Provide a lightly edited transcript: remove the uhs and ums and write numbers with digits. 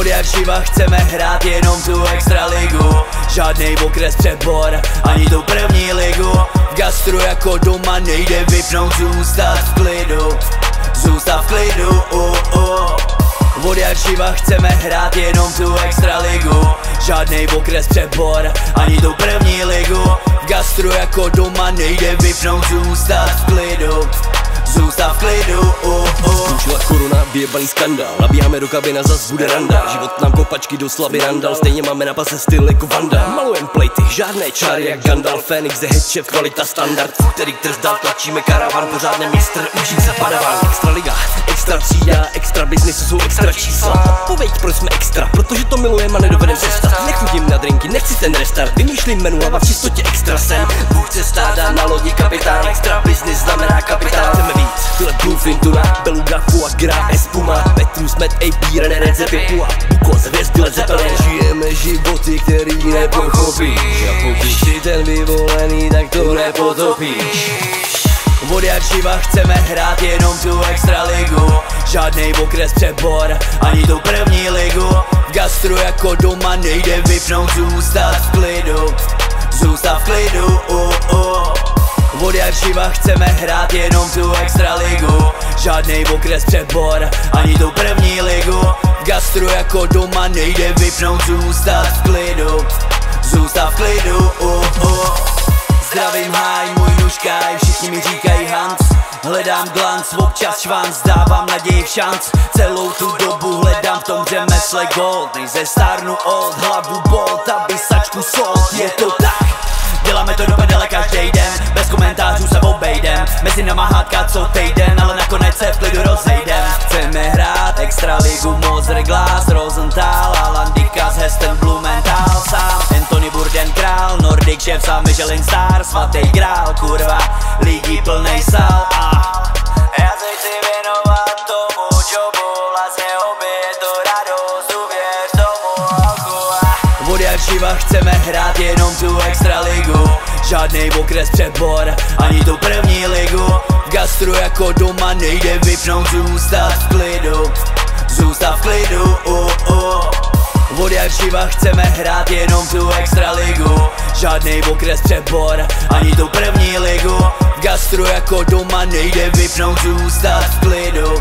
Od jak živa chceme hrát jenom tu extraligu. Žádnej okres přebor, ani tu první ligu. V gastru jako doma nejde vypnout, zůstat v klidu. Zůstat v klidu, Od jak živa chceme hrát jenom tu extraligu. Žádnej okres přebor, ani tu první ligu. V gastru jako doma nejde vypnout, zůstat v klidu. Zůstat v klidu, Skončila korona, vyjebaný skandál. Nabíháme do kabina, zas bude randa. Život nám kopačky do slavy randal. Stejně máme na pase styl jako Vanda. Malujem plejty, žádné čáry jak Gandalf. Fénix je headchef, kvalita standard. Který trzdal, tlačíme karavan. Pořádný mistr, učí se padavan. Extra liga, extra třída, extra business, jsou extra čísla. Odpověď, proč jsme extra, protože to milujeme a nedovedem přestat. Nechutím na drinky, nechci ten restart. Vymýšlím menu, hlava v čistotě extra sen. Bůh chce stát na lodi kapitán. Extra business znamená kapitán. Chceme víc, tyhle bluefin, tuna, beluga, foie gras, espuma, Petrus, med, AP, René, recepy, pua, Bukos, hvězdy, Led Zeppelin. Žijeme životy, který nepochopíš. A pokud jsi ten vyvolený, tak to nepotopíš. Od jak živa chceme hrát jenom tu extraligu. Žádnej okres přebor, ani tu první ligu. V gastru jako doma nejde vypnout, zůstat v klidu. Zůstat v klidu, Od jak živa chceme hrát jenom tu extraligu. Žádnej okres přebor, ani tu první ligu. V gastru jako doma nejde vypnout, zůstat v klidu. Zůstat v klidu, Zdravím háj, můj nuškaj, všichni mi říkají Hans. Hledám glanc, občas švanc, dávám naději v šanc. Celou tu dobu hledám v tom řemesle gold. Nejze stárnu od hlavu bolt, aby sačku sold. Je to tak, děláme to do prdele každý den. Bez komentářů se obejdem, mezi náma hádka co týden, ale nakonec se v klidu rozejdem. Chceme hrát extraligu, Moser, Glass, Rosenthal, Alan Dickas, Heston, Blumenthal, sám Anthony Burden, král, Nordic šéf, sám Michelin star, svatý grál, kurva, lidí plnej sál. Já se chci věnovat tomu jobu, vlastně obě to radost, uvěř tomu oku. Od jak živa chceme hrát jenom tu extraligu. Žádnej okres přebor, ani tu první ligu. V gastru jako doma nejde vypnout, zůstat v klidu. Zůstat v klidu, Od jak živa chceme hrát jenom tu extraligu. Žádnej okres přebor, ani tu první ligu. V gastru jako doma nejde vypnout, zůstat v klidu.